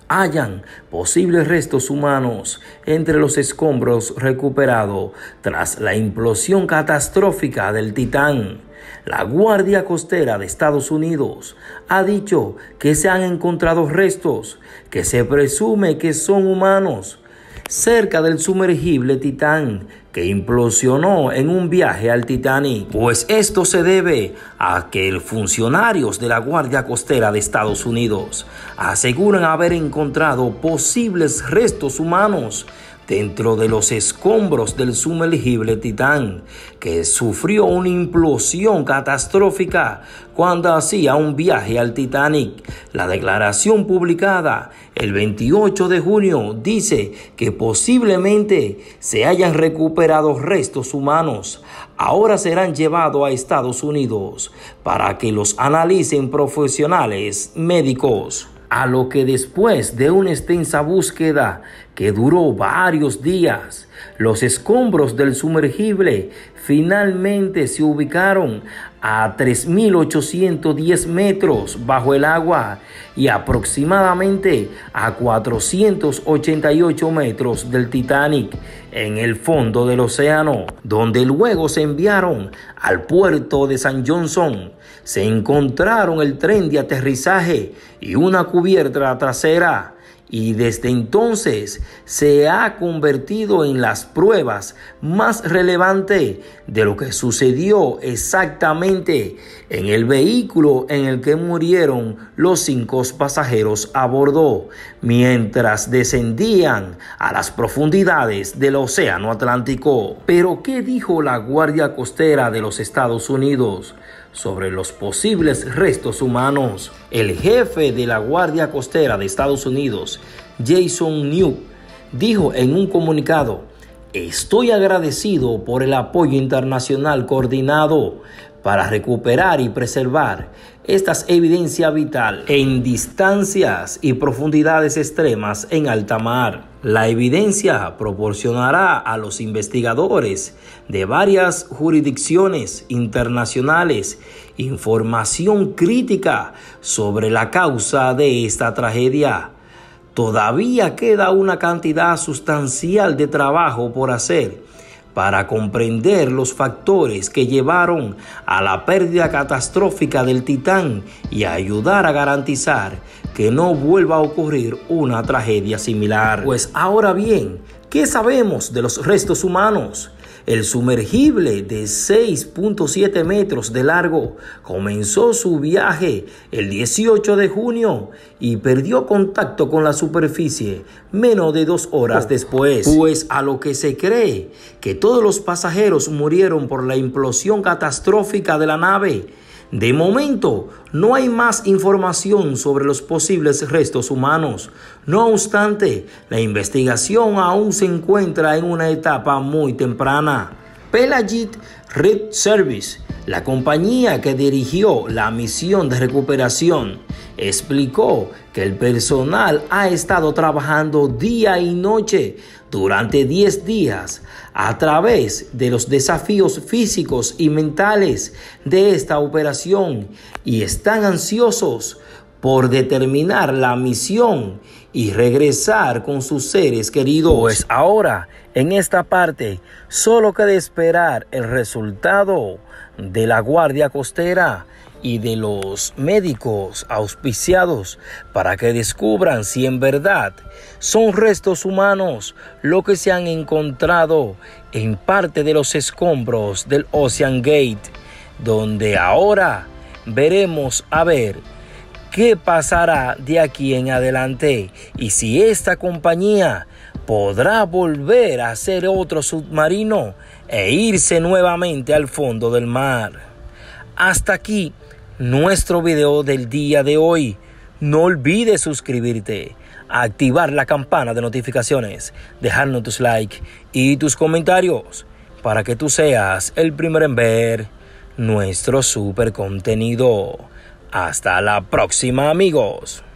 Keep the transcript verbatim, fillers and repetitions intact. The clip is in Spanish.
hallan posibles restos humanos entre los escombros recuperados tras la implosión catastrófica del Titán. La Guardia Costera de Estados Unidos ha dicho que se han encontrado restos que se presume que son humanos cerca del sumergible Titán que implosionó en un viaje al Titanic. Pues esto se debe a que funcionarios de la Guardia Costera de Estados Unidos aseguran haber encontrado posibles restos humanos dentro de los escombros del sumergible Titán, que sufrió una implosión catastrófica cuando hacía un viaje al Titanic. La declaración publicada el veintiocho de junio dice que posiblemente se hayan recuperado restos humanos. Ahora serán llevados a Estados Unidos para que los analicen profesionales médicos. A lo que después de una extensa búsqueda que duró varios días, los escombros del sumergible finalmente se ubicaron a tres mil ochocientos diez metros bajo el agua y aproximadamente a cuatrocientos ochenta y ocho metros del Titanic en el fondo del océano, donde luego se enviaron al puerto de San Johnson. Se encontraron el tren de aterrizaje y una cubierta trasera, y desde entonces se ha convertido en las pruebas más relevantes de lo que sucedió exactamente en el vehículo en el que murieron los cinco pasajeros a bordo mientras descendían a las profundidades del océano Atlántico. Pero ¿qué dijo la Guardia Costera de los Estados Unidos sobre los posibles restos humanos? El jefe de la Guardia Costera de Estados Unidos, Jason New, dijo en un comunicado: "Estoy agradecido por el apoyo internacional coordinado para recuperar y preservar estas evidencias vitales en distancias y profundidades extremas en alta mar. La evidencia proporcionará a los investigadores de varias jurisdicciones internacionales información crítica sobre la causa de esta tragedia. Todavía queda una cantidad sustancial de trabajo por hacer para comprender los factores que llevaron a la pérdida catastrófica del Titán y ayudar a garantizar que no vuelva a ocurrir una tragedia similar". Pues ahora bien, ¿qué sabemos de los restos humanos? El sumergible de seis punto siete metros de largo comenzó su viaje el dieciocho de junio y perdió contacto con la superficie menos de dos horas después. Pues a lo que se cree que todos los pasajeros murieron por la implosión catastrófica de la nave. De momento, no hay más información sobre los posibles restos humanos. No obstante, la investigación aún se encuentra en una etapa muy temprana. Pelagic Red Service, la compañía que dirigió la misión de recuperación, explicó que el personal ha estado trabajando día y noche durante diez días a través de los desafíos físicos y mentales de esta operación y están ansiosos por determinar la misión y regresar con sus seres queridos. Pues ahora, en esta parte, solo queda esperar el resultado de la Guardia Costera y de los médicos auspiciados para que descubran si en verdad son restos humanos lo que se han encontrado en parte de los escombros del Ocean Gate, donde ahora veremos a ver qué pasará de aquí en adelante y si esta compañía podrá volver a hacer otro submarino e irse nuevamente al fondo del mar. Hasta aquí nuestro video del día de hoy. No olvides suscribirte, activar la campana de notificaciones, dejarnos tus likes y tus comentarios para que tú seas el primero en ver nuestro super contenido. Hasta la próxima, amigos.